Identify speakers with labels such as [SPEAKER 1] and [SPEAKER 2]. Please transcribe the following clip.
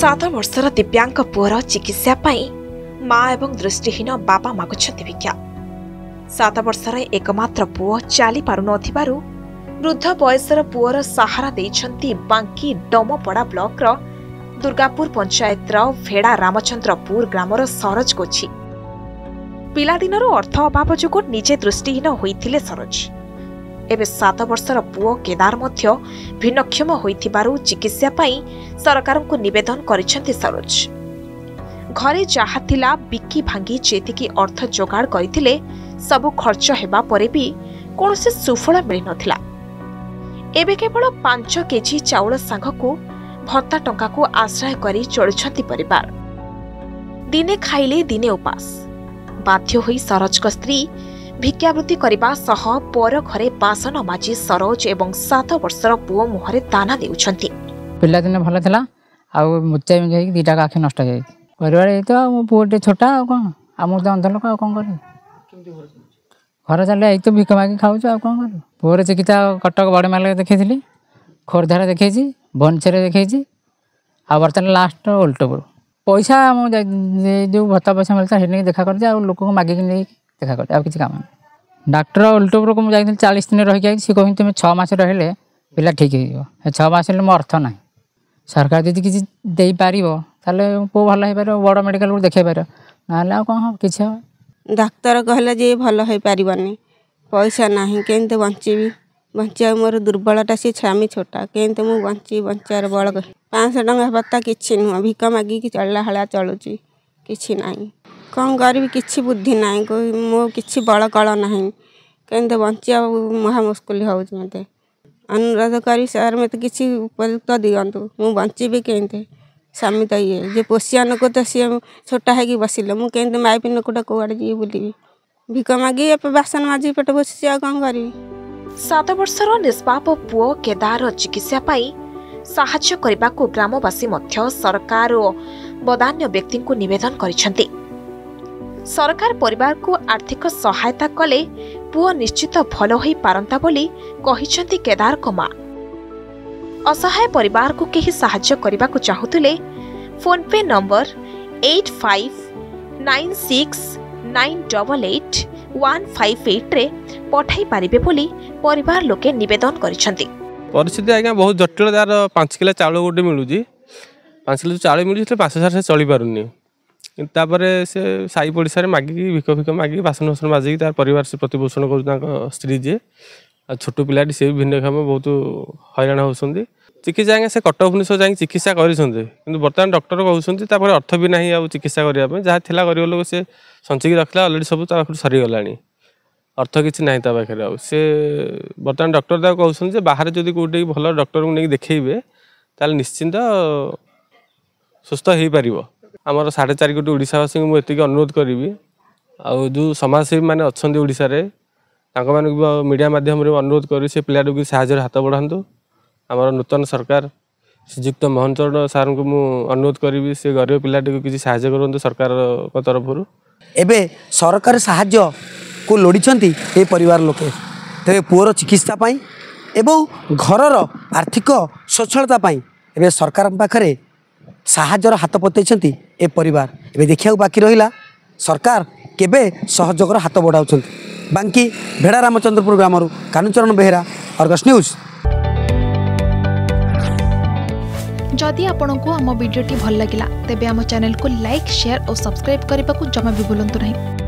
[SPEAKER 1] 7 वर्षर दिव्यांग पुअर चिकित्सा माँ एवं दृष्टिहीन बाबा मागुछन्ति भिक्षा। 7 वर्षर एकमात्र पुओ चली पारु नथिबारु वृद्ध बयसर पुअर सहारा देइछन्ति बांकी डमपडा ब्लॉक दुर्गापुर पंचायत भेड़ा रामचंद्रपुर ग्रामर सरोज गोछी। पिलादिनरु अर्थ अभाव जोगु निजे दृष्टिहीन होइथिले सरोज। एबे 7 वर्षर पुओ केदार मध्य भिन्नक्षम होइथिबारु चिकित्सा पई सरकारଙ୍କୁ निवेदन करिसेंति सरोज। घरे जहा थिला बिकी भांगी जेतिकी अर्थ जोगाड़ करिथिले सबु खर्च हेबा परे भी कोनोसी सुफल मिल नथिला। एबे केवल 5 केजी चाउल सांगकु भत्ता टंका को आश्रय करी चलुछंती परिवार। दिने खाइले दिने उपास बाध्य होई सरोजक स्त्री भिक्षावृत्ति करबा सह पर घरे बासन माजी सरोज एवं 7 वर्षर पुओ मुहरे दाना देउछंती।
[SPEAKER 2] पिला दिन भल थिला आ मुच्चा में जाई दीटा आखि नष्ट जाई परिवार ए तो मो पुओटे छोटा आ कोन आमु तो अंधल को कोन करी घर चले आई तो भिक मागी खाऊ आ कोन करी। पुओर चिकित्सा कटक बड़ माल देखैथिली खोरधार देखैछि बनछरे देखैछि आ बर्तन लास्ट उल्टोपुर पैसा जो भत्ता पैसा मिलता है देखा कर जा लोक को मागिक नहीं देखा कर आ किसी काम डॉक्टर उल्टोपुर को मुझे 40 दिन रही सी कह तुम 6 मास रहिले पिला ठीक हो 6 मास मो अर्थ ना सरकार जब किसी दे पार पो भल हो पार बड़ मेडिकल को देखे पार ना कौन कि
[SPEAKER 3] डाक्तर कहले जे भल हो पारनी पैसा ना केमती बंची बंचा मोर दुर्बलता सी छामी छोटा केमती मुझे बंची बंचार बल 500 टंका पत्ता कि नुह भिक मागिक चलला हाँ चलुची कि ना कौन करी कि बुद्धि ना मो कि बल कल ना केमती बंचा महा मुस्किल हो मत अनुरोध करी सर मत कि उपयुक्त दिंतु मु बंची केमती स्वामी तो ये जे पोषियान को तो सी छोटा है बसिल मुझे माइपी नोकटा कौड़े जी बुलि भिक मागी बासन माजी पेट बसी आ कौन करी।
[SPEAKER 1] 7 वर्षर निष्पाप पुओ केदार चिकित्सा पाई साहाय्य करबाकू ग्रामवासी मध्य सरकार और बदान्य व्यक्ति को निवेदन करिसेंति। सरकार परिवार को आर्थिक सहायता कले पुओ निश्चित भल होई पारंता बोली कहिसेंति केदार को मां। असहाय परिवार को केही साहाय्य करबाकू चाहुतले फोन पे नंबर 8596988158 रे पठाई पारिबे बोली परिवार लोके निवेदन करिसेंति।
[SPEAKER 4] परिस्थिति आज्ञा बहुत जटिल तार 5 किलो चाउल गोटे मिलूँ 5 किलो चाउल मिलूँ 5 हजार से चली पारुनी से साई पड़िशा मागिक भिक फिक मागिक बासन बासन माजिक तार परिवार से प्रतिपोषण कर स्त्री जी छोट पिलाटी से भिन्नक्षम बहुत हैरान होती चिकित्सा आज्ञा से कटक भुवनेश्वर जाए चिकित्सा कर बर्तमान डॉक्टर कहते अर्थ भी ना आ चिकित्सा करने जहाँ थी गरीब लोग से संचिक रखला अलरेडी सब सरीगला अर्थ किसी ना पाखे से बर्तमान डॉक्टर कहते बाहर जब कौटे भल डॉक्टर को नहीं देखेबे ताल निश्चिंत सुस्थ हो पार। आमर 4.5 कोटी ओडिशावासी को मुझे अनुरोध करी आउ जो समाजसेवी मैंने अच्छा ओडिशा मीडिया माध्यम अनुरोध कर से पिलाटी को साहाय्य हाथ बढ़ातु। आमर नूतन सरकार श्रीजुक्त मोहन चरण सार को मुझे अनुरोध करी से गरीब पिलाटी को किसी साहाय्य करूँ सरकार तरफ।
[SPEAKER 5] एबे सरकार साहाय्य को लोड़ी परिवार लोके तेरे पुअर चिकित्सा पाई एवं घरर आर्थिक स्वच्छलता पाई एबे सरकार पाखरे साहाय्यर हाथ पतई ए परिवार एबे देखिया बाकी रहिला सरकार केबे सहयोगर हाथ बढ़ाउछन। बांकी भेड़ा रामचंद्रपुर ग्रामरू कानुचरण बेहेरा अर्गस न्यूज।
[SPEAKER 6] जदि आपंक आम भिडी भल लगा तेब आम चैनल को लाइक शेयर और सब्सक्राइब करने को जमा भी भूलु नहीं।